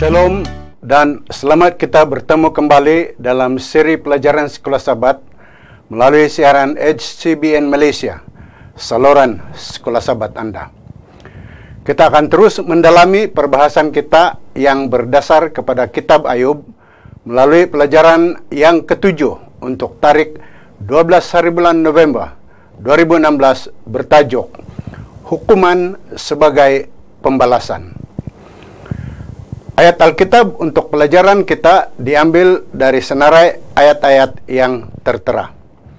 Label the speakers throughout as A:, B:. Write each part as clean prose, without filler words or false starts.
A: Shalom dan selamat kita bertemu kembali dalam seri pelajaran Sekolah Sabat melalui siaran HCBN Malaysia, saluran Sekolah Sabat Anda. Kita akan terus mendalami perbahasan kita yang berdasar kepada Kitab Ayub melalui pelajaran yang ketujuh untuk tarikh 12 hari bulan November 2016 bertajuk Hukuman sebagai Pembalasan. Ayat Alkitab untuk pelajaran kita diambil dari senarai ayat-ayat yang tertera.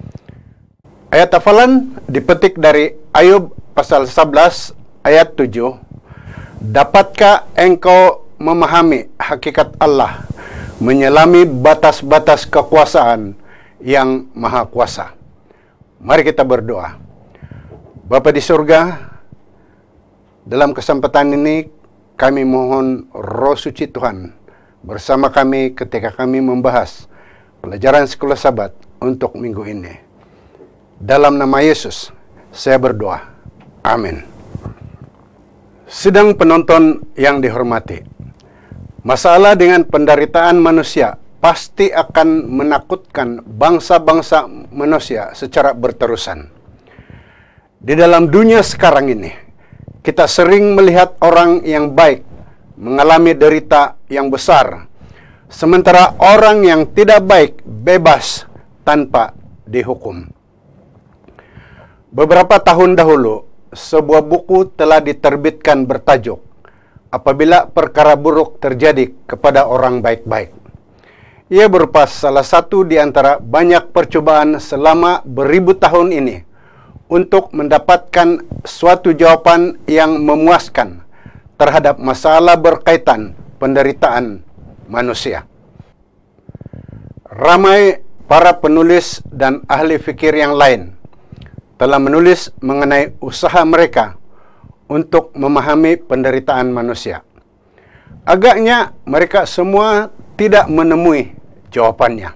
A: Ayat hafalan dipetik dari Ayub pasal 11 ayat 7. Dapatkah engkau memahami hakikat Allah, menyelami batas-batas kekuasaan yang maha kuasa? Mari kita berdoa. Bapa di surga, dalam kesempatan ini kami mohon Roh Suci Tuhan bersama kami ketika kami membahas pelajaran Sekolah Sabat untuk minggu ini. Dalam nama Yesus, saya berdoa. Amin. Sidang penonton yang dihormati, masalah dengan penderitaan manusia pasti akan menakutkan bangsa-bangsa manusia secara berterusan. Di dalam dunia sekarang ini, kita sering melihat orang yang baik mengalami derita yang besar, sementara orang yang tidak baik bebas tanpa dihukum. Beberapa tahun dahulu, sebuah buku telah diterbitkan bertajuk Apabila Perkara Buruk Terjadi kepada Orang Baik-Baik. Ia berupa salah satu di antara banyak percobaan selama beribu tahun ini untuk mendapatkan suatu jawaban yang memuaskan terhadap masalah berkaitan penderitaan manusia. Ramai para penulis dan ahli fikir yang lain telah menulis mengenai usaha mereka untuk memahami penderitaan manusia. Agaknya mereka semua tidak menemui jawabannya.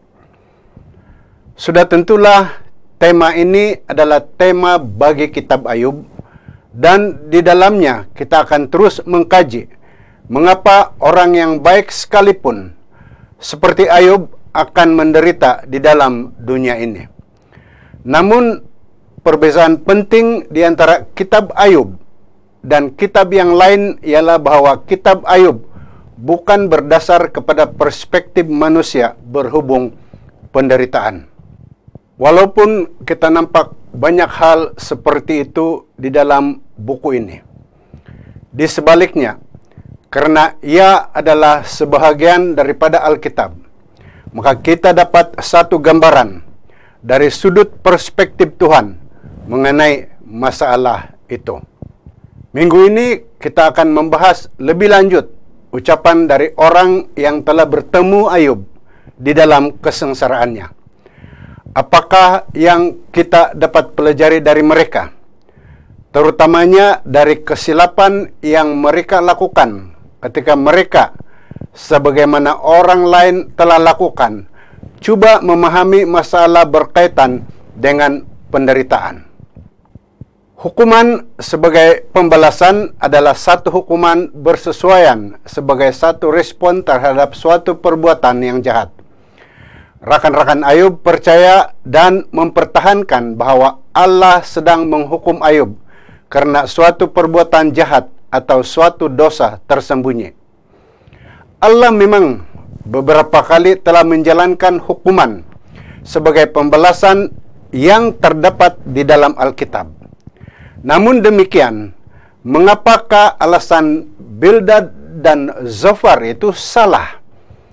A: Sudah tentulah tema ini adalah tema bagi Kitab Ayub, dan di dalamnya kita akan terus mengkaji mengapa orang yang baik sekalipun seperti Ayub akan menderita di dalam dunia ini. Namun perbezaan penting di antara Kitab Ayub dan kitab yang lain ialah bahwa Kitab Ayub bukan berdasar kepada perspektif manusia berhubung penderitaan. Walaupun kita nampak banyak hal seperti itu di dalam buku ini. Di sebaliknya, karena ia adalah sebahagian daripada Alkitab, maka kita dapat satu gambaran dari sudut perspektif Tuhan mengenai masalah itu. Minggu ini kita akan membahas lebih lanjut ucapan dari orang yang telah bertemu Ayub di dalam kesengsaraannya. Apakah yang kita dapat pelajari dari mereka, terutamanya dari kesilapan yang mereka lakukan ketika mereka, sebagaimana orang lain telah lakukan, coba memahami masalah berkaitan dengan penderitaan. Hukuman sebagai pembalasan adalah satu hukuman bersesuaian sebagai satu respon terhadap suatu perbuatan yang jahat. Rakan-rakan Ayub percaya dan mempertahankan bahwa Allah sedang menghukum Ayub karena suatu perbuatan jahat atau suatu dosa tersembunyi. Allah memang beberapa kali telah menjalankan hukuman sebagai pembalasan yang terdapat di dalam Alkitab. Namun demikian, mengapakah alasan Bildad dan Zophar itu salah?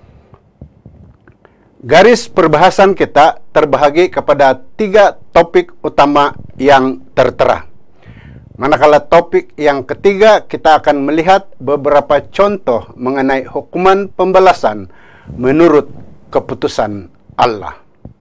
A: Garis perbahasan kita terbahagi kepada 3 topik utama yang tertera. Manakala topik yang ketiga kita akan melihat beberapa contoh mengenai hukuman pembalasan menurut keputusan Allah.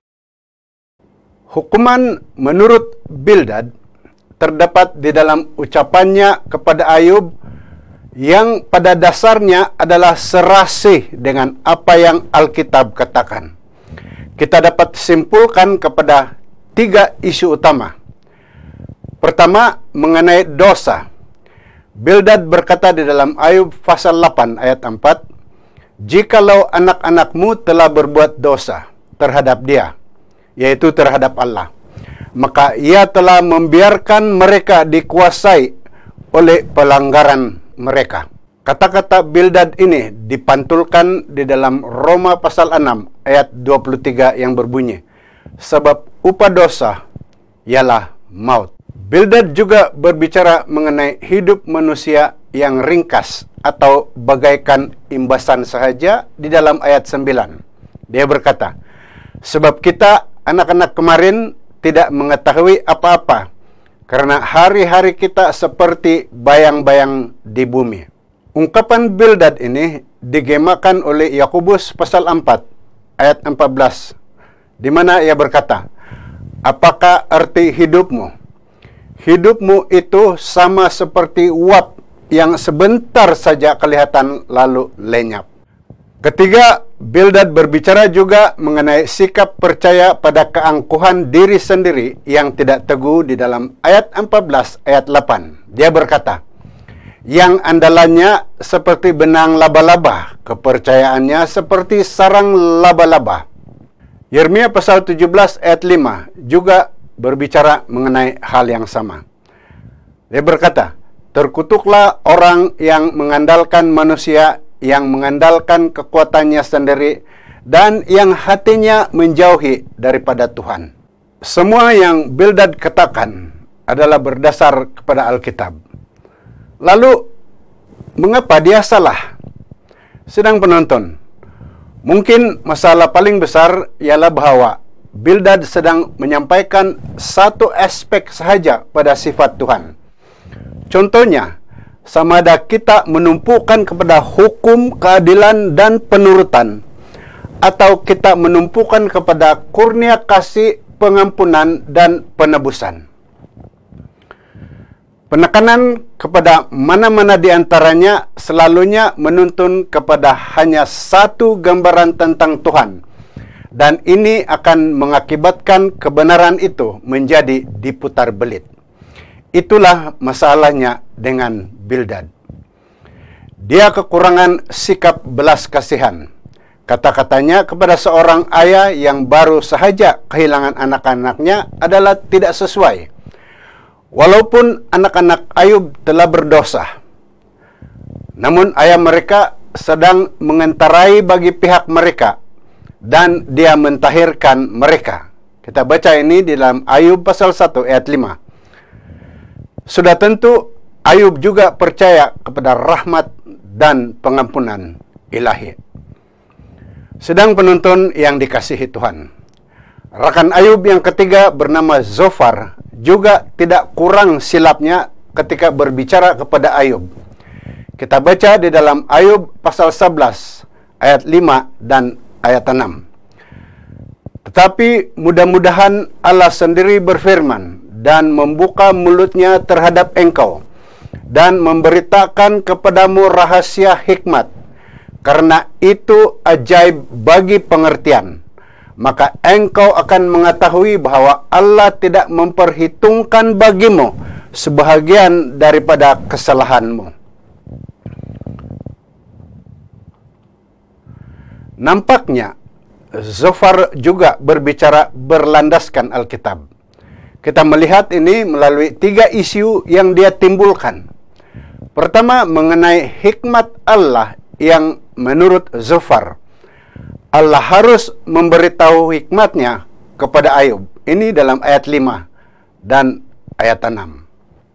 A: Hukuman menurut Bildad terdapat di dalam ucapannya kepada Ayub yang pada dasarnya adalah serasih dengan apa yang Alkitab katakan. Kita dapat simpulkan kepada 3 isu utama. Pertama, mengenai dosa. Bildad berkata di dalam Ayub pasal 8 ayat 4, jikalau anak-anakmu telah berbuat dosa terhadap dia, yaitu terhadap Allah, maka ia telah membiarkan mereka dikuasai oleh pelanggaran mereka. Kata-kata Bildad ini dipantulkan di dalam Roma pasal 6 ayat 23 yang berbunyi, sebab upah dosa ialah maut. Bildad juga berbicara mengenai hidup manusia yang ringkas atau bagaikan imbasan sahaja di dalam ayat 9. Dia berkata, sebab kita anak-anak kemarin tidak mengetahui apa-apa, karena hari-hari kita seperti bayang-bayang di bumi. Ungkapan Bildad ini digemakan oleh Yakobus pasal 4 ayat 14, di mana ia berkata, apakah arti hidupmu? Hidupmu itu sama seperti uap yang sebentar saja kelihatan lalu lenyap. Ketiga, Bildad berbicara juga mengenai sikap percaya pada keangkuhan diri sendiri yang tidak teguh di dalam ayat 14 ayat 8. Dia berkata, yang andalannya seperti benang laba-laba, kepercayaannya seperti sarang laba-laba. Yeremia pasal 17 ayat 5 juga berbicara mengenai hal yang sama. Dia berkata, terkutuklah orang yang mengandalkan manusia, yang mengandalkan kekuatannya sendiri, dan yang hatinya menjauhi daripada Tuhan. Semua yang Bildad katakan adalah berdasar kepada Alkitab. Lalu, mengapa dia salah? Sedang penonton, mungkin masalah paling besar ialah bahwa Bildad sedang menyampaikan satu aspek sahaja pada sifat Tuhan. Contohnya, sama ada kita menumpukan kepada hukum, keadilan, dan penurutan, atau kita menumpukan kepada kurnia kasih, pengampunan, dan penebusan. Penekanan kepada mana-mana di antaranya selalunya menuntun kepada hanya satu gambaran tentang Tuhan, dan ini akan mengakibatkan kebenaran itu menjadi diputar belit. Itulah masalahnya dengan Bildad. Dia kekurangan sikap belas kasihan. Kata-katanya kepada seorang ayah yang baru sahaja kehilangan anak-anaknya adalah tidak sesuai. Walaupun anak-anak Ayub telah berdosa, namun ayah mereka sedang mengentarai bagi pihak mereka, dan dia mentahirkan mereka. Kita baca ini di dalam Ayub pasal 1 ayat 5. Sudah tentu Ayub juga percaya kepada rahmat dan pengampunan ilahi. Sedang penonton yang dikasihi Tuhan, rekan Ayub yang ketiga bernama Zofar juga tidak kurang silapnya ketika berbicara kepada Ayub. Kita baca di dalam Ayub pasal 11 ayat 5 dan ayat 6. Tetapi mudah-mudahan Allah sendiri berfirman dan membuka mulutnya terhadap engkau dan memberitakan kepadamu rahasia hikmat, karena itu ajaib bagi pengertian. Maka engkau akan mengetahui bahwa Allah tidak memperhitungkan bagimu sebahagian daripada kesalahanmu. Nampaknya Zofar juga berbicara berlandaskan Alkitab. Kita melihat ini melalui 3 isu yang dia timbulkan. Pertama, mengenai hikmat Allah yang menurut Zofar, Allah harus memberitahu hikmatnya kepada Ayub. Ini dalam ayat 5 dan ayat 6.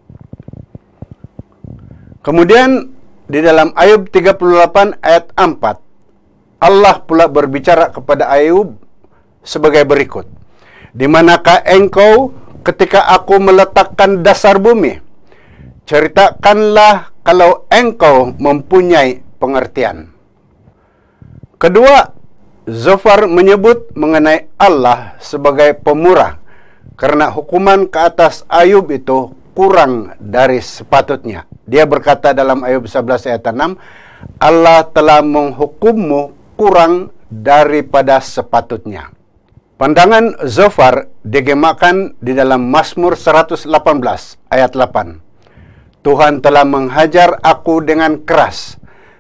A: Kemudian di dalam Ayub 38 ayat 4, Allah pula berbicara kepada Ayub sebagai berikut. Di manakah engkau ketika aku meletakkan dasar bumi? Ceritakanlah kalau engkau mempunyai pengertian. Kedua, Zofar menyebut mengenai Allah sebagai pemurah, karena hukuman ke atas Ayub itu kurang dari sepatutnya. Dia berkata dalam Ayub 11 ayat 6, Allah telah menghukummu kurang daripada sepatutnya. Pandangan Zofar digemakan di dalam Mazmur 118 ayat 8. Tuhan telah menghajar aku dengan keras,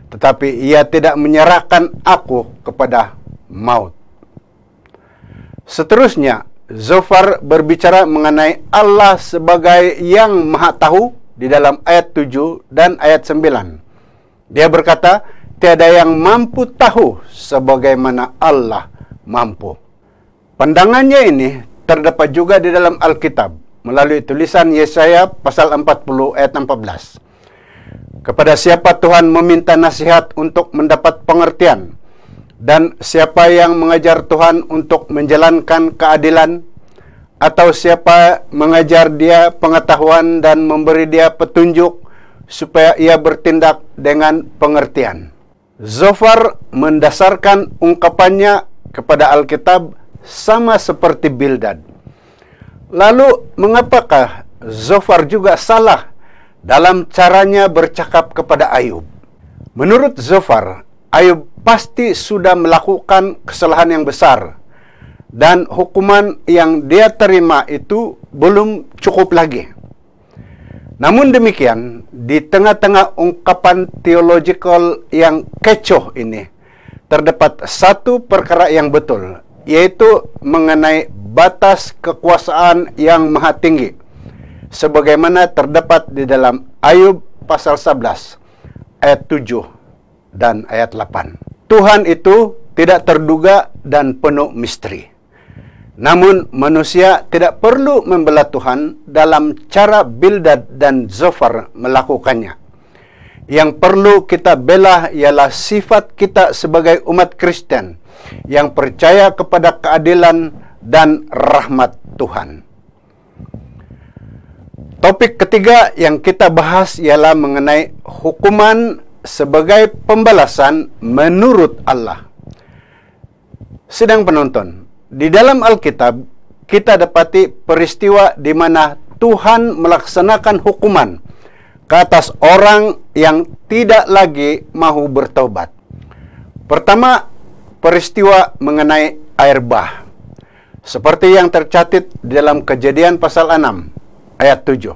A: tetapi ia tidak menyerahkan aku kepada maut. Seterusnya, Zofar berbicara mengenai Allah sebagai yang maha tahu di dalam ayat 7 dan ayat 9. Dia berkata, tiada yang mampu tahu sebagaimana Allah mampu. Pandangannya ini terdapat juga di dalam Alkitab melalui tulisan Yesaya pasal 40 ayat 14. Kepada siapa Tuhan meminta nasihat untuk mendapat pengertian, dan siapa yang mengajar Tuhan untuk menjalankan keadilan, atau siapa mengajar dia pengetahuan dan memberi dia petunjuk supaya ia bertindak dengan pengertian. Zofar mendasarkan ungkapannya kepada Alkitab sama seperti Bildad. Lalu, mengapakah Zofar juga salah dalam caranya bercakap kepada Ayub? Menurut Zofar, Ayub pasti sudah melakukan kesalahan yang besar, dan hukuman yang dia terima itu belum cukup lagi. Namun demikian, di tengah-tengah ungkapan theological yang kecoh ini, terdapat satu perkara yang betul, yaitu mengenai batas kekuasaan yang maha tinggi, sebagaimana terdapat di dalam Ayub pasal 11 ayat 7 dan ayat 8. Tuhan itu tidak terduga dan penuh misteri. Namun manusia tidak perlu membela Tuhan dalam cara Bildad dan Zofar melakukannya. Yang perlu kita bela ialah sifat kita sebagai umat Kristen yang percaya kepada keadilan dan rahmat Tuhan. Topik ketiga yang kita bahas ialah mengenai hukuman sebagai pembalasan menurut Allah. Sedang penonton, di dalam Alkitab kita dapati peristiwa di mana Tuhan melaksanakan hukuman ke atas orang yang tidak lagi mahu bertobat. Pertama, peristiwa mengenai air bah, seperti yang tercatat di dalam Kejadian pasal 6 ayat 7.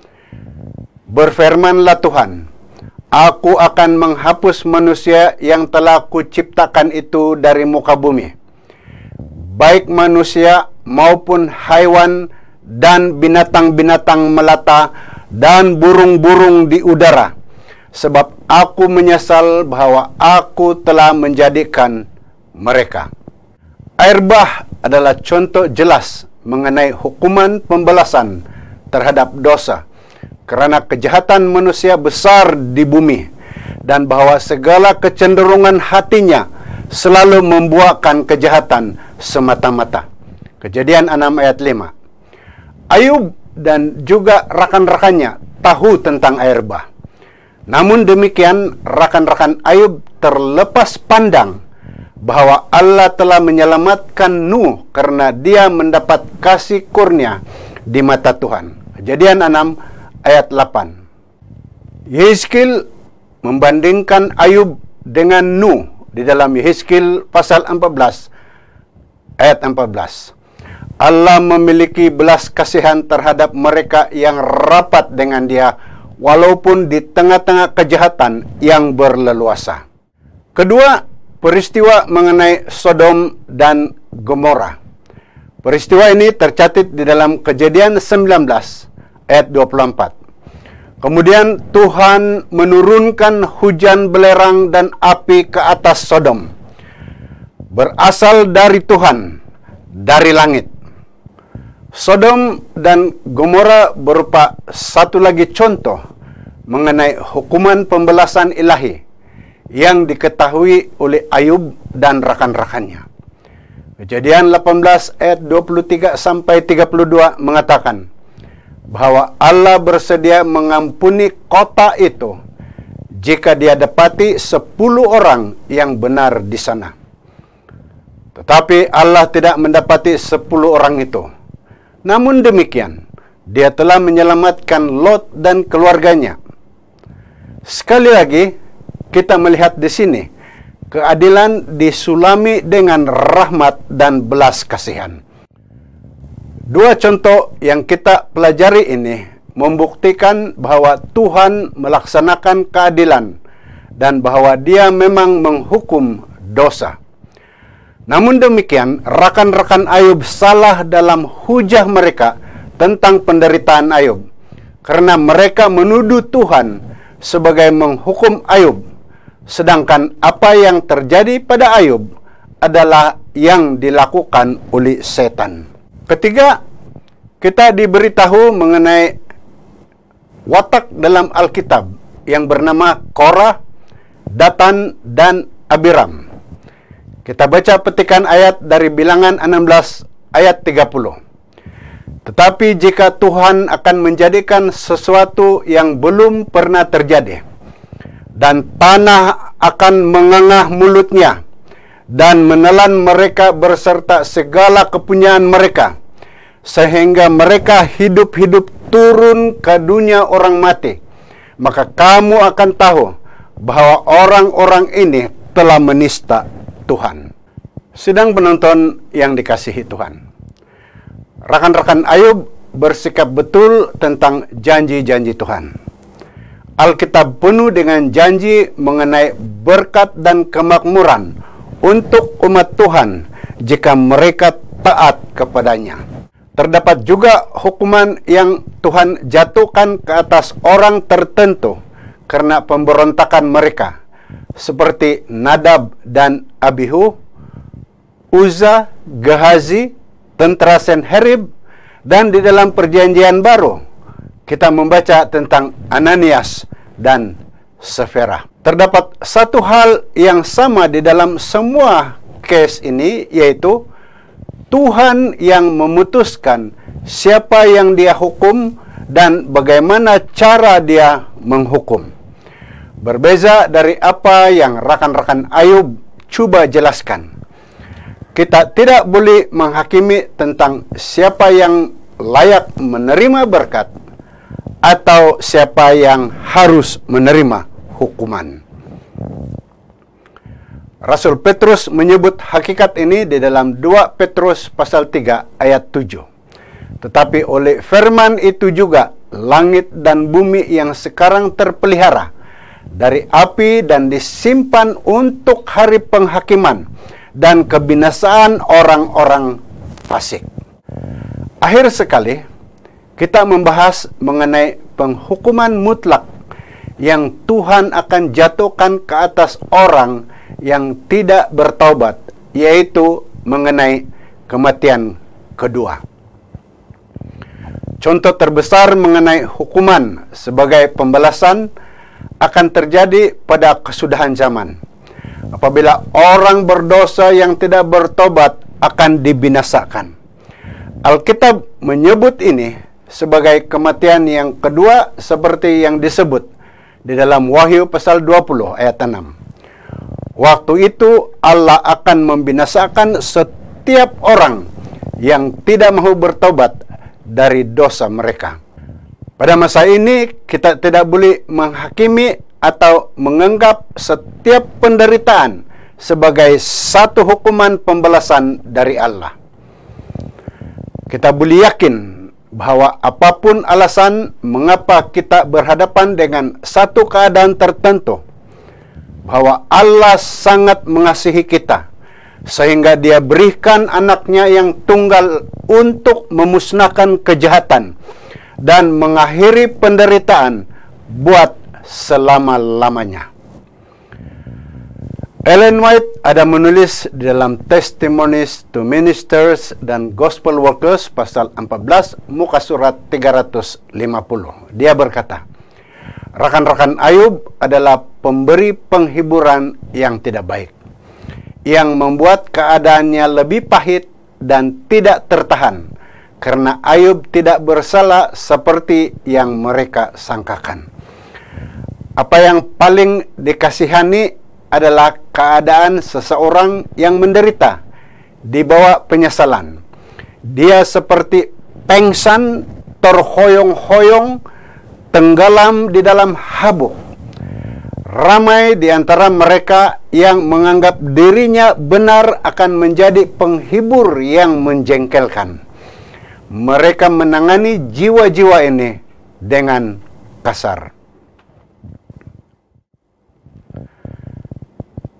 A: Berfirmanlah Tuhan, aku akan menghapus manusia yang telah kuciptakan itu dari muka bumi, baik manusia maupun haiwan dan binatang-binatang melata dan burung-burung di udara, sebab aku menyesal bahwa aku telah menjadikan mereka. Air bah adalah contoh jelas mengenai hukuman pembalasan terhadap dosa, karena kejahatan manusia besar di bumi, dan bahwa segala kecenderungan hatinya selalu membuahkan kejahatan semata-mata. Kejadian 6 ayat 5. Ayub dan juga rakan-rakannya tahu tentang air bah. Namun demikian, rakan-rakan Ayub terlepas pandang bahwa Allah telah menyelamatkan Nuh karena dia mendapat kasih kurnia di mata Tuhan. Kejadian 6 ayat 8. Yehezkiel membandingkan Ayub dengan Nuh di dalam Yehezkiel pasal 14 ayat 14. Allah memiliki belas kasihan terhadap mereka yang rapat dengan dia, walaupun di tengah-tengah kejahatan yang berleluasa. Kedua, peristiwa mengenai Sodom dan Gomora. Peristiwa ini tercatat di dalam Kejadian 19 ayat 24. Kemudian Tuhan menurunkan hujan belerang dan api ke atas Sodom, berasal dari Tuhan, dari langit. Sodom dan Gomora berupa satu lagi contoh mengenai hukuman pembalasan ilahi yang diketahui oleh Ayub dan rakan-rakannya. Kejadian 18 ayat 23 sampai 32 mengatakan bahwa Allah bersedia mengampuni kota itu jika dia dapati 10 orang yang benar di sana. Tetapi Allah tidak mendapati 10 orang itu. Namun demikian, dia telah menyelamatkan Lot dan keluarganya. Sekali lagi, kita melihat di sini, keadilan disulami dengan rahmat dan belas kasihan. Dua contoh yang kita pelajari ini membuktikan bahwa Tuhan melaksanakan keadilan dan bahwa Dia memang menghukum dosa. Namun demikian, rakan-rakan Ayub salah dalam hujah mereka tentang penderitaan Ayub, karena mereka menuduh Tuhan sebagai menghukum Ayub, sedangkan apa yang terjadi pada Ayub adalah yang dilakukan oleh setan. Ketiga, kita diberitahu mengenai watak dalam Alkitab yang bernama Korah, Datan, dan Abiram. Kita baca petikan ayat dari Bilangan 16 ayat 30. Tetapi jika Tuhan akan menjadikan sesuatu yang belum pernah terjadi, dan tanah akan mengangah mulutnya, dan menelan mereka beserta segala kepunyaan mereka, sehingga mereka hidup-hidup turun ke dunia orang mati, maka kamu akan tahu bahwa orang-orang ini telah menista Tuhan. Sidang penonton yang dikasihi Tuhan, rakan-rakan Ayub bersikap betul tentang janji-janji Tuhan. Alkitab penuh dengan janji mengenai berkat dan kemakmuran untuk umat Tuhan jika mereka taat kepadanya. Terdapat juga hukuman yang Tuhan jatuhkan ke atas orang tertentu karena pemberontakan mereka, seperti Nadab dan Abihu, Uza, Gehazi, tentara Senherib, dan di dalam Perjanjian Baru kita membaca tentang Ananias dan Safira. Terdapat satu hal yang sama di dalam semua case ini, yaitu Tuhan yang memutuskan siapa yang Dia hukum dan bagaimana cara Dia menghukum. Berbeza dari apa yang rakan-rakan Ayub coba jelaskan. Kita tidak boleh menghakimi tentang siapa yang layak menerima berkat atau siapa yang harus menerima hukuman. Rasul Petrus menyebut hakikat ini di dalam 2 Petrus pasal 3 ayat 7. Tetapi oleh firman itu juga langit dan bumi yang sekarang terpelihara dari api dan disimpan untuk hari penghakiman dan kebinasaan orang-orang fasik. Akhir sekali, kita membahas mengenai penghukuman mutlak yang Tuhan akan jatuhkan ke atas orang yang tidak bertaubat, yaitu mengenai kematian kedua. Contoh terbesar mengenai hukuman sebagai pembalasan akan terjadi pada kesudahan zaman, apabila orang berdosa yang tidak bertobat akan dibinasakan. Alkitab menyebut ini sebagai kematian yang kedua seperti yang disebut di dalam Wahyu pasal 20 ayat 6. Waktu itu Allah akan membinasakan setiap orang yang tidak mau bertobat dari dosa mereka. Pada masa ini kita tidak boleh menghakimi atau menganggap setiap penderitaan sebagai satu hukuman pembalasan dari Allah. Kita boleh yakin bahwa apapun alasan mengapa kita berhadapan dengan satu keadaan tertentu, bahwa Allah sangat mengasihi kita, sehingga Dia berikan anaknya yang tunggal untuk memusnahkan kejahatan dan mengakhiri penderitaan buat selama-lamanya. Ellen White ada menulis di dalam Testimonies to Ministers dan Gospel Workers pasal 14 muka surat 350. Dia berkata, rakan-rakan Ayub adalah pemberi penghiburan yang tidak baik, yang membuat keadaannya lebih pahit dan tidak tertahan, karena Ayub tidak bersalah seperti yang mereka sangkakan. Apa yang paling dikasihani adalah keadaan seseorang yang menderita di bawah penyesalan. Dia seperti pengsan, terhoyong-hoyong, tenggelam di dalam habuk. Ramai di antara mereka yang menganggap dirinya benar akan menjadi penghibur yang menjengkelkan. Mereka menangani jiwa-jiwa ini dengan kasar.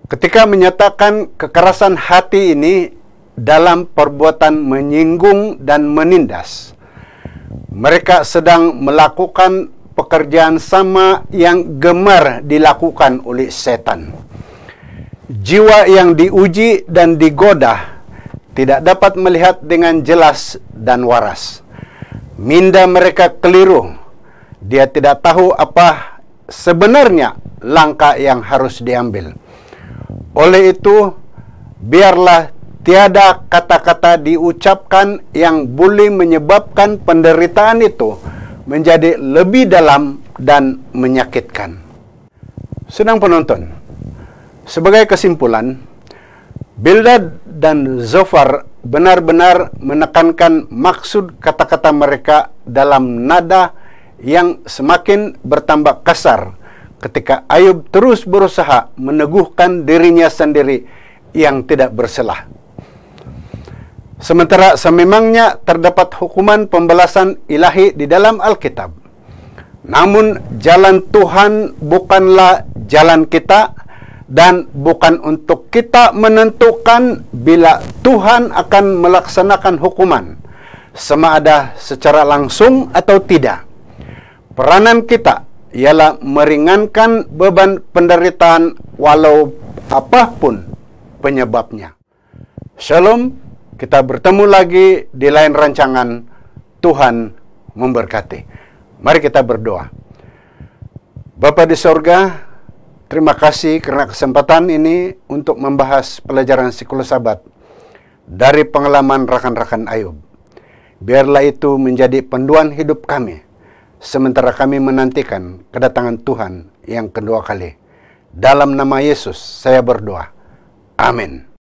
A: Ketika menyatakan kekerasan hati ini dalam perbuatan menyinggung dan menindas, mereka sedang melakukan pekerjaan sama yang gemar dilakukan oleh setan. Jiwa yang diuji dan digoda tidak dapat melihat dengan jelas dan waras. Minda mereka keliru. Dia tidak tahu apa sebenarnya langkah yang harus diambil. Oleh itu, biarlah tiada kata-kata diucapkan yang boleh menyebabkan penderitaan itu menjadi lebih dalam dan menyakitkan. Sedang penonton, sebagai kesimpulan, Bildad dan Zophar benar-benar menekankan maksud kata-kata mereka dalam nada yang semakin bertambah kasar ketika Ayub terus berusaha meneguhkan dirinya sendiri yang tidak bersalah. Sementara sememangnya terdapat hukuman pembalasan ilahi di dalam Alkitab, namun jalan Tuhan bukanlah jalan kita, dan bukan untuk kita menentukan bila Tuhan akan melaksanakan hukuman, sama ada secara langsung atau tidak. Peranan kita ialah meringankan beban penderitaan walau apapun penyebabnya. Shalom, kita bertemu lagi di lain rancangan. Tuhan memberkati. Mari kita berdoa. Bapa di sorga, terima kasih karena kesempatan ini untuk membahas pelajaran siklus Sabat dari pengalaman rekan-rekan Ayub. Biarlah itu menjadi panduan hidup kami, sementara kami menantikan kedatangan Tuhan yang kedua kali. Dalam nama Yesus saya berdoa. Amin.